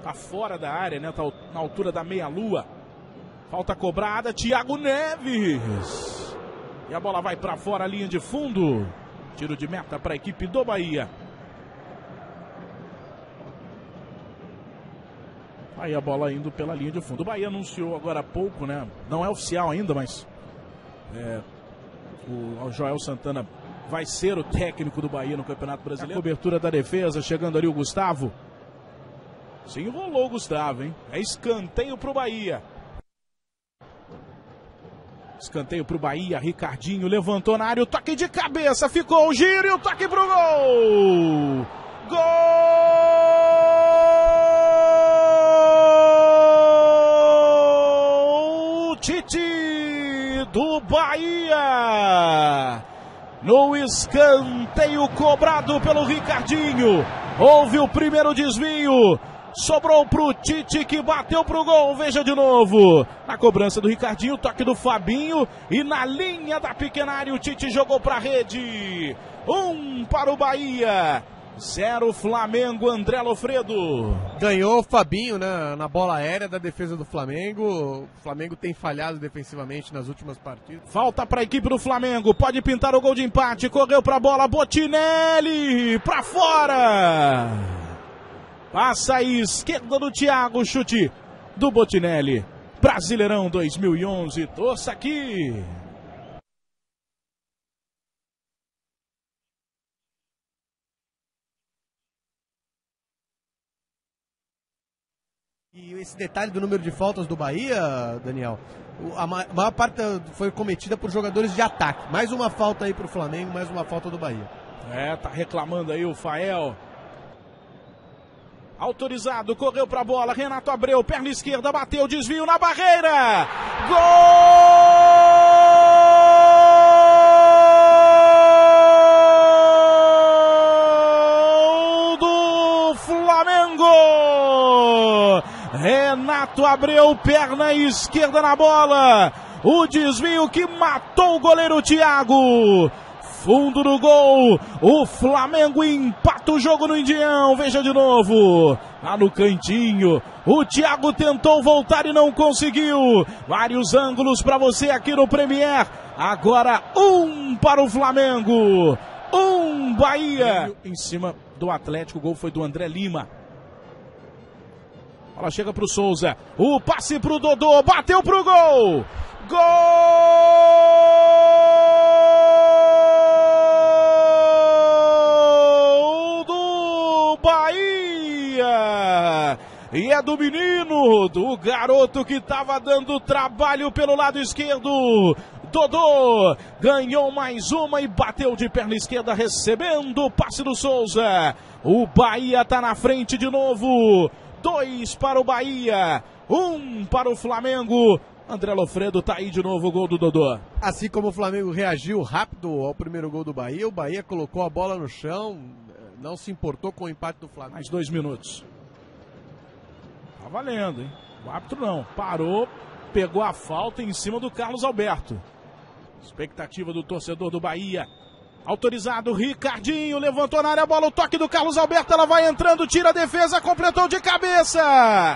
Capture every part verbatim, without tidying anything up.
Tá fora da área, né? Tá na altura da meia-lua. Falta cobrada, Thiago Neves. E a bola vai para fora, linha de fundo. Tiro de meta para a equipe do Bahia. Aí a bola indo pela linha de fundo. O Bahia anunciou agora há pouco, né? Não é oficial ainda, mas é, o Joel Santana vai ser o técnico do Bahia no Campeonato Brasileiro. A cobertura da defesa, chegando ali o Gustavo. Se enrolou o Gustavo, hein? É escanteio pro Bahia. Escanteio pro Bahia, Ricardinho levantou na área, o toque de cabeça, ficou o giro e o toque pro gol! Gol! Tite do Bahia! No escanteio cobrado pelo Ricardinho, houve o primeiro desvio. Sobrou pro Tite, que bateu pro gol. Veja de novo. Na cobrança do Ricardinho, toque do Fabinho. E na linha da pequena área, o Tite jogou pra rede. Um para o Bahia. Zero Flamengo, André Lofredo. Ganhou o Fabinho, né, na bola aérea da defesa do Flamengo. O Flamengo tem falhado defensivamente nas últimas partidas. Falta para a equipe do Flamengo. Pode pintar o gol de empate. Correu pra bola, Botinelli. Pra fora. Passa a esquerda do Thiago, chute do Botinelli. Brasileirão dois mil e onze, torça aqui. E esse detalhe do número de faltas do Bahia, Daniel, a maior parte foi cometida por jogadores de ataque. Mais uma falta aí pro Flamengo, mais uma falta do Bahia. É, tá reclamando aí o Fael. Autorizado, correu pra bola, Renato Abreu, perna esquerda, bateu, desvio na barreira. Gol do Flamengo! Renato Abreu, perna esquerda na bola. O desvio que matou o goleiro Thiago. Fundo do gol, o Flamengo empata o jogo no Indião, veja de novo, lá no cantinho, o Thiago tentou voltar e não conseguiu, vários ângulos para você aqui no Premier, agora um para o Flamengo, um Bahia, em cima do Atlético, o gol foi do André Lima. Ela chega pro Souza, o passe pro Dodô, bateu pro gol, gol! Bahia! E é do menino, do garoto que estava dando trabalho pelo lado esquerdo. Dodô ganhou mais uma e bateu de perna esquerda, recebendo o passe do Souza. O Bahia está na frente de novo. Dois para o Bahia, um para o Flamengo. André Lofredo tá aí de novo, o gol do Dodô. Assim como o Flamengo reagiu rápido ao primeiro gol do Bahia, o Bahia colocou a bola no chão, não se importou com o empate do Flamengo. Mais dois minutos. Tá valendo, hein? O árbitro não. Parou, pegou a falta em cima do Carlos Alberto. Expectativa do torcedor do Bahia. Autorizado, Ricardinho, levantou na área a bola, o toque do Carlos Alberto, ela vai entrando, tira a defesa, completou de cabeça.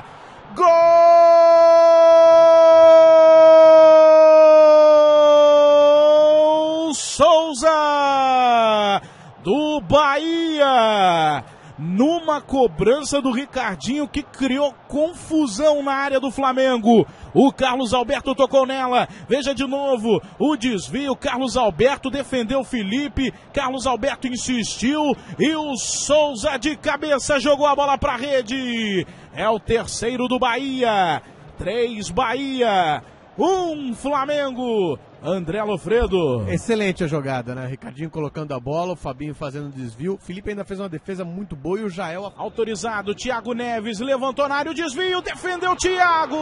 Gol! Souza do Bahia, numa cobrança do Ricardinho que criou confusão na área do Flamengo. O Carlos Alberto tocou nela, veja de novo o desvio, Carlos Alberto defendeu o Felipe, Carlos Alberto insistiu e o Souza de cabeça jogou a bola para a rede. É o terceiro do Bahia, três Bahia, um Flamengo. André Lofredo. Excelente a jogada, né? Ricardinho colocando a bola, o Fabinho fazendo desvio. O Felipe ainda fez uma defesa muito boa e o Jael... Autorizado, Thiago Neves levantou na área o desvio, defendeu o Thiago.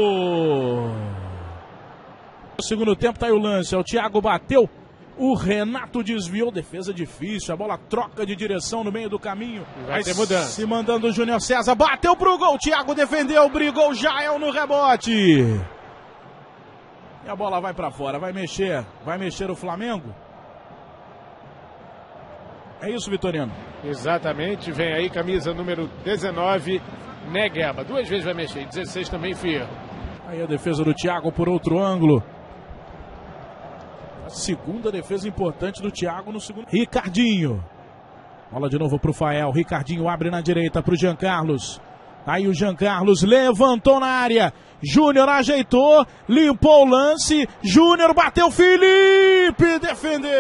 No segundo tempo tá aí o lance, o Thiago bateu, o Renato desviou, defesa difícil, a bola troca de direção no meio do caminho. Vai ter mudança. Se mandando o Júnior César, bateu pro gol, Thiago defendeu, brigou o Jael no rebote. E a bola vai pra fora, vai mexer, vai mexer o Flamengo. É isso, Vitorino? Exatamente, vem aí camisa número dezenove, Negueba. Duas vezes vai mexer. dezesseis também, Fia. Aí a defesa do Thiago por outro ângulo. A segunda defesa importante do Thiago no segundo. Ricardinho. Bola de novo pro Fael. Ricardinho abre na direita pro Jean Carlos. Aí o Jean Carlos levantou na área. Júnior ajeitou, limpou o lance. Júnior bateu, Felipe defendeu.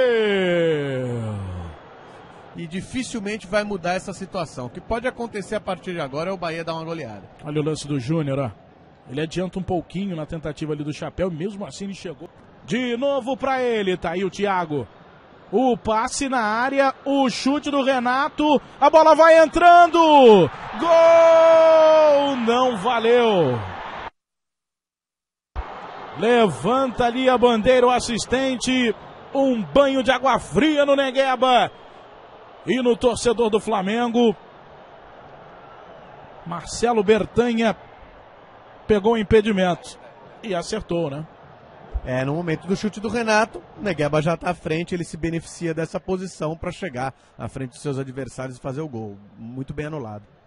E dificilmente vai mudar essa situação. O que pode acontecer a partir de agora é o Bahia dar uma goleada. Olha o lance do Júnior, ó. Ele adianta um pouquinho na tentativa ali do chapéu, mesmo assim ele chegou. De novo pra ele, tá aí o Thiago. O passe na área, o chute do Renato, a bola vai entrando, gol, não valeu. Levanta ali a bandeira o assistente, um banho de água fria no Negueba e no torcedor do Flamengo. Marcelo Bertanha pegou o impedimento e acertou, né? É, no momento do chute do Renato, o Negueba já está à frente, ele se beneficia dessa posição para chegar à frente dos seus adversários e fazer o gol. Muito bem anulado.